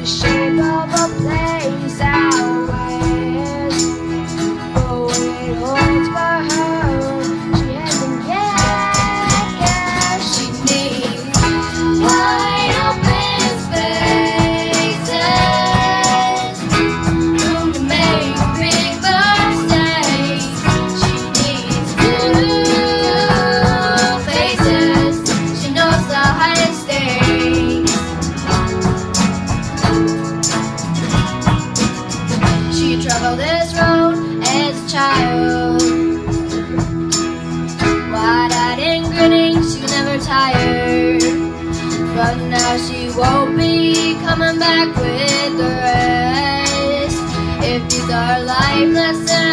the shape of a place out west. But what it holds for her, she hasn't yet guessed. She needs wide open spaces, room to make big mistakes. She needs two faces. She knows the highest stakes. She traveled this road as a child, wide-eyed and grinning, she's never tired. But now she won't be coming back with the rest. If these are life lessons